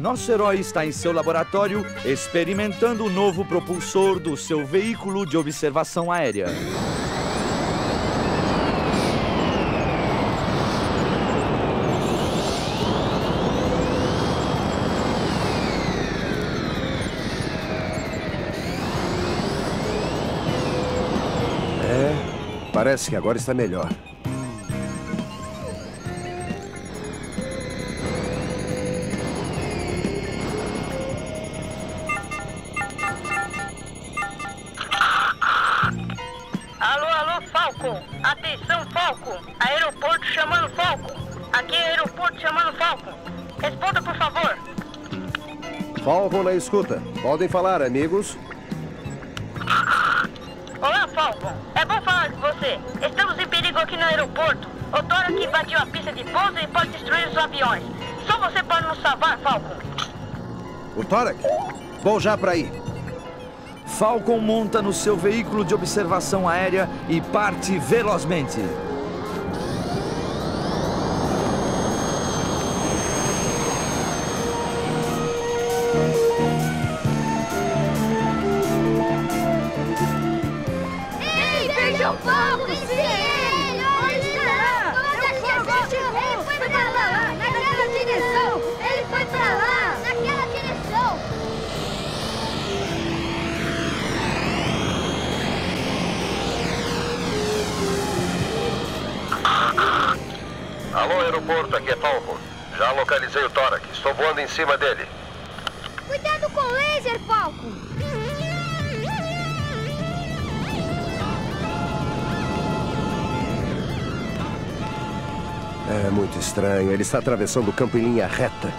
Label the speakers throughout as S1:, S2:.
S1: Nosso herói está em seu laboratório experimentando o novo propulsor do seu veículo de observação aérea.
S2: Parece que agora está melhor.
S3: Alô, Falcon! Atenção, Falcon! Aeroporto chamando Falcon! Aqui é aeroporto chamando Falcon! Responda, por favor!
S2: Falcon na escuta. Podem falar, amigos.
S3: Olá, Falcon. É bom falar com você. Estamos em perigo aqui no aeroporto. O Torak invadiu a pista de pouso e pode destruir os aviões. Só você pode nos salvar, Falcon.
S2: O Torak? Vou já para aí.
S1: Falcon monta no seu veículo de observação aérea e parte velozmente.
S4: Veja o Falcon! Esse é ele! Onde está? Ele foi pra lá! Naquela direção! Ele foi pra lá! Naquela direção!
S5: Alô, aeroporto, aqui é Falcon. Já localizei o Torak. Estou voando em cima dele.
S4: Cuidado com o laser, Falcon!
S2: É muito estranho. Ele está atravessando o campo em linha reta.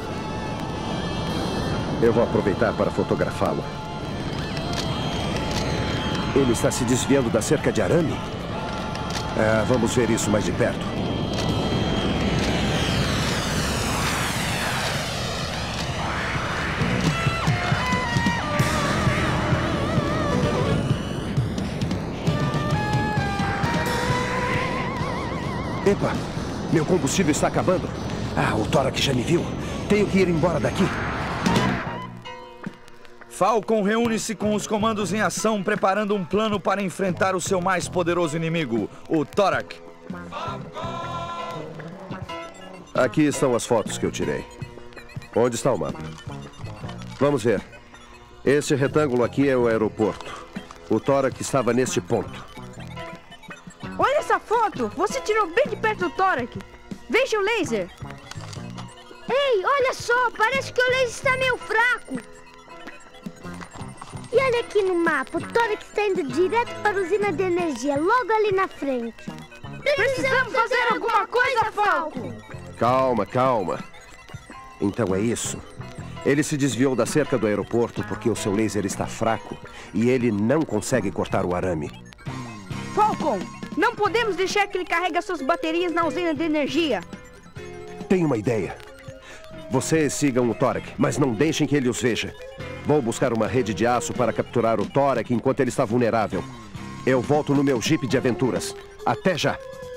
S2: Eu vou aproveitar para fotografá-lo. Ele está se desviando da cerca de arame? Vamos ver isso mais de perto. Epa! Meu combustível está acabando. O Torak já me viu. Tenho que ir embora daqui.
S1: Falcon reúne-se com os comandos em ação, preparando um plano para enfrentar o seu mais poderoso inimigo, o Torak.
S2: Aqui estão as fotos que eu tirei. Onde está o mapa? Vamos ver. Este retângulo aqui é o aeroporto. O Torak estava neste ponto.
S6: Olha essa foto! Você tirou bem de perto do Torak. Veja o laser.
S4: Ei, olha só! Parece que o laser está meio fraco. E olha aqui no mapa. O Torak está indo direto para a usina de energia, logo ali na frente.
S6: Precisamos fazer alguma coisa, Falcon!
S2: Calma, calma. Então é isso. Ele se desviou da cerca do aeroporto porque o seu laser está fraco e ele não consegue cortar o arame.
S6: Falcon, não podemos deixar que ele carregue suas baterias na usina de energia.
S2: Tenho uma ideia. Vocês sigam o Torak, mas não deixem que ele os veja. Vou buscar uma rede de aço para capturar o Torak enquanto ele está vulnerável. Eu volto no meu Jeep de aventuras. Até já!